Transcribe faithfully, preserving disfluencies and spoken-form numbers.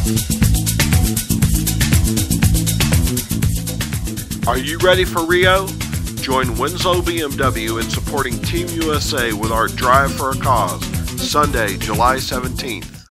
Are you ready for Rio? Join Winslow B M W in supporting Team U S A with our Drive for a Cause, Sunday, July seventeenth.